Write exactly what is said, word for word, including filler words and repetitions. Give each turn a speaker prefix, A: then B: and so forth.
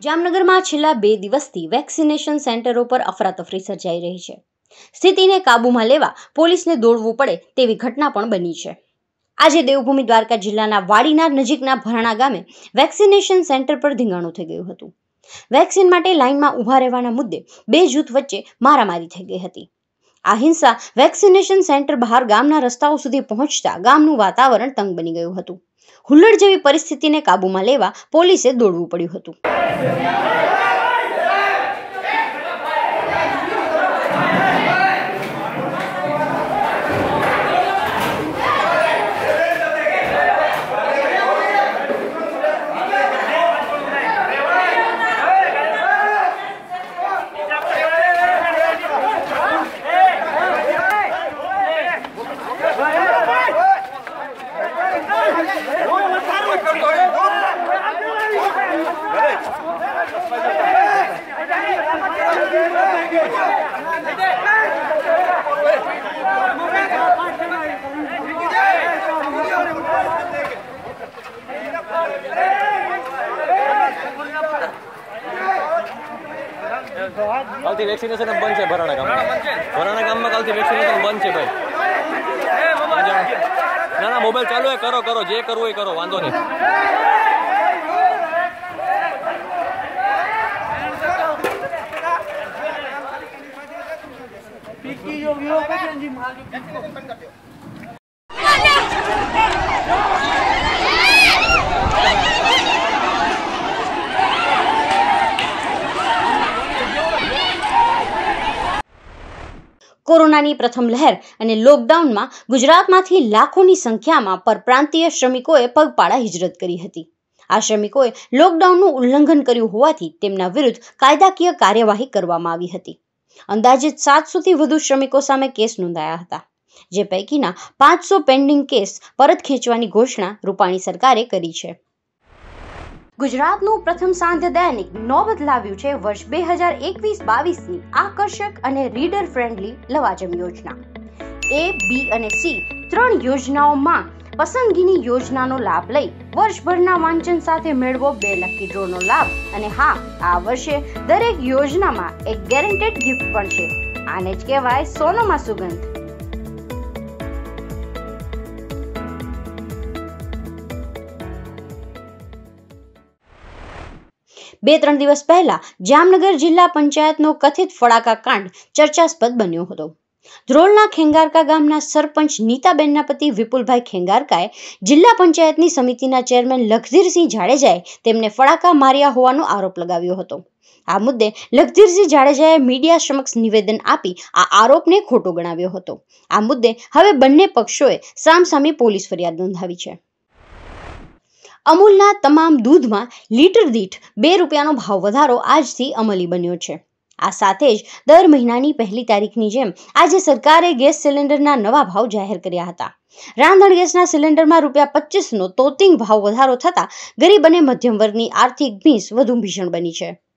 A: જામનગરમાં છેલ્લા બે દિવસથી વેક્સિનેશન સેન્ટરો પર અફરાતફરી સર્જાઈ રહી છે। સ્થિતિને કાબૂમાં લેવા પોલીસને દોડવું પડે તેવી ઘટના પણ બની છે। આજે દેવભૂમિ દ્વારકા જિલ્લાના વાડીનાર નજીકના ભરાણા ગામે વેક્સિનેશન સેન્ટર પર ધીંગાણું થઈ ગયું હતું। વેક્સિન માટે લાઇનમાં ઊભા રહેવાના મુદ્દે બે જૂથ વચ્ચે મારામારી થઈ ગઈ હતી। આ હિંસા વેક્સિનેશન સેન્ટર બહાર ગામના રસ્તાઓ સુધી પહોંચતા ગામનું વાતાવરણ તંગ બની ગયું હતું। હુલ્લડ જેવી પરિસ્થિતિને કાબૂમાં લેવા પોલીસે દોડવું પડ્યું હતું।
B: કાલથી વેક્સિનેશન બંધ છે ભરાણા ગામમાં ભરાણા ગામમાં કાલથી વેક્સિનેશન બંધ છે ભાઈ। ના ના મોબાઈલ ચાલુ હોય કરો કરો જે કરવું હોય કરો વાંધો નહીં।
A: કોરોનાની પ્રથમ લહેર અને લોકડાઉનમાં ગુજરાતમાંથી લાખોની સંખ્યામાં પરપ્રાંતીય શ્રમિકોએ પગપાળા હિજરત કરી હતી। આ શ્રમિકોએ લોકડાઉનનું ઉલ્લંઘન કર્યું હોવાથી તેમના વિરુદ્ધ કાયદાકીય કાર્યવાહી કરવામાં આવી હતી। અંદાજિત સાતસોથી વધુ શ્રમિકો સામે કેસ નોંધાયા હતા, જે પૈકીના પાંચસો પેન્ડિંગ કેસ પરત ખેંચવાની ઘોષણા રૂપાણી સરકારે કરી છે। ગુજરાતનું પ્રથમ સાંધ્ય દૈનિક નોબત લાવ્યું છે વર્ષ બે હજાર એકવીસ બાવીસની આકર્ષક અને રીડર ફ્રેન્ડલી લવાજમ યોજના। એ, બી અને સી ત્રણ યોજનાઓમાં પસંદગીની યોજનાનો લાભ લઈ વર્ષભરના વાંચન સાથે મેળવો બે લકી ડ્રોનો લાભ। અને હા, આ વર્ષે દરેક યોજનામાં એક ગેરંટેડ ગિફ્ટ પણ છે। આને જ કહેવાય સોનામાં સુગંધ। બે ત્રણ દિવસ પહેલા જામનગર જિલ્લા પંચાયતનો કથિત ફડાકા કાંડ ચર્ચાસ્પદ બન્યો હતો। ધ્રોલના ખેંગારકા ગામના સરપંચ નીતાબેનના પતિ વિપુલભાઈ ખેંગારકાએ જિલ્લા પંચાયતની સમિતિના ચેરમેન લખધીરસિંહ જાડેજાએ તેમને ફડાકા માર્યા હોવાનો આરોપ લગાવ્યો હતો। આ મુદ્દે લખધીરસિંહ જાડેજાએ મીડિયા સમક્ષ નિવેદન આપી આ આરોપને ખોટો ગણાવ્યો હતો। આ મુદ્દે હવે બંને પક્ષોએ સામસામે પોલીસ ફરિયાદ નોંધાવી છે। અમૂલના તમામ દૂધમાં લીટર દીઠ બે રૂપિયાનો ભાવ વધારો આજથી અમલી બન્યો છે। આ સાથે જ દર મહિનાની પહેલી તારીખની જેમ આજે સરકારે ગેસ સિલિન્ડરના નવા ભાવ જાહેર કર્યા હતા। રાંધણ ગેસના સિલિન્ડરમાં રૂપિયા પચીસનો તોતિંગ ભાવ વધારો થતાં ગરીબ અને મધ્યમ વર્ગની આર્થિક ભીંસ વધુ ભીષણ બની છે।